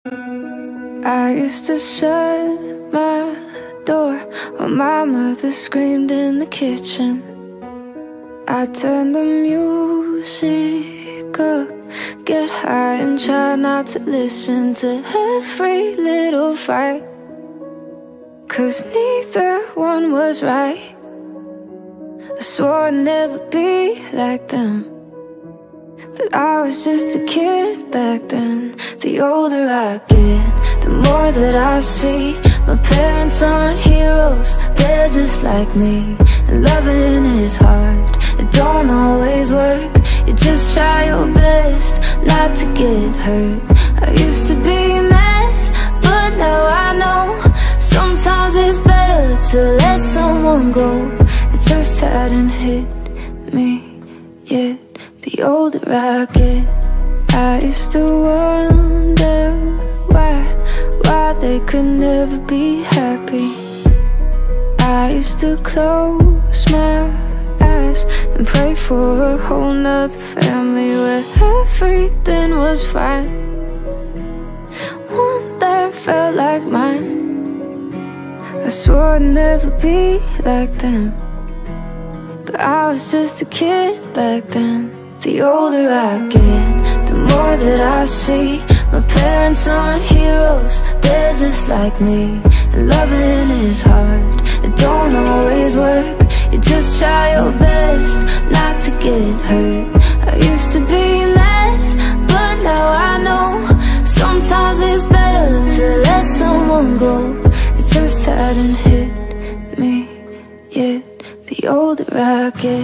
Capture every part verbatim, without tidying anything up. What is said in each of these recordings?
I used to shut my door when my mother screamed in the kitchen. I turned the music up, get high and try not to listen to every little fight, 'cause neither one was right. I swore I'd never be like them, but I was just a kid back then. The older I get, the more that I see my parents aren't heroes, they're just like me. And loving is hard, it don't always work. You just try your best not to get hurt. I used to be mad, but now I know sometimes it's better to let someone go. It just hadn't hit me yet. The older I get, I used to wonder why, why they could never be happy. I used to close my eyes and pray for a whole nother family where everything was fine, one that felt like mine. I swore I'd never be like them, but I was just a kid back then. The older I get, the more that I see my parents aren't heroes, they're just like me. And loving is hard, it don't always work. You just try your best not to get hurt. I used to be mad, but now I know sometimes it's better to let someone go. It just hadn't hit me yet. The older I get.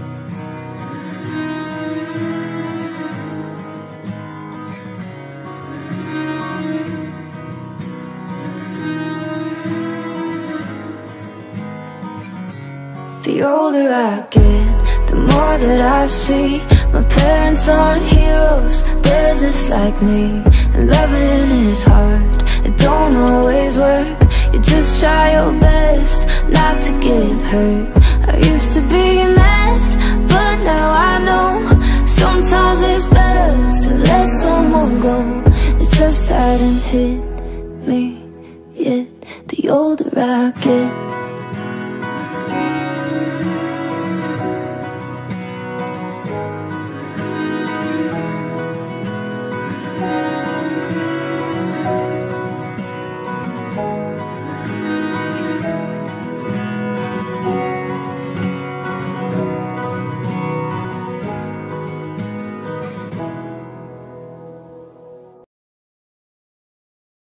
The older I get, the more that I see my parents aren't heroes, they're just like me. And loving is hard, it don't always work. You just try your best not to get hurt. I used to be mad, but now I know sometimes it's better to let someone go. It just hadn't hit me yet. The older I get.